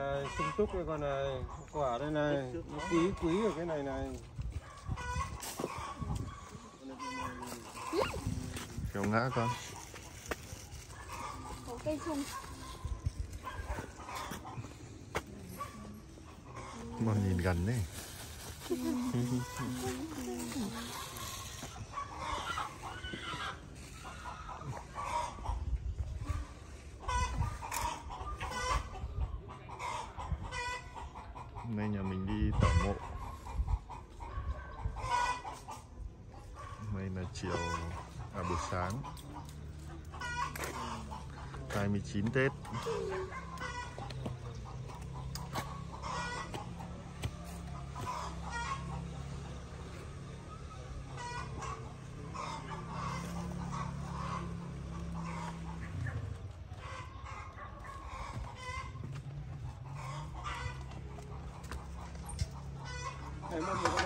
là sung túc đây, còn là quả đây này, nó quý ở cái này này. Kéo ngã con. Có cây sung. Mà nhìn gần đấy. Hôm nay nhà mình đi tảo mộ. Hôm nay là buổi sáng 29 Tết. Này, mọi người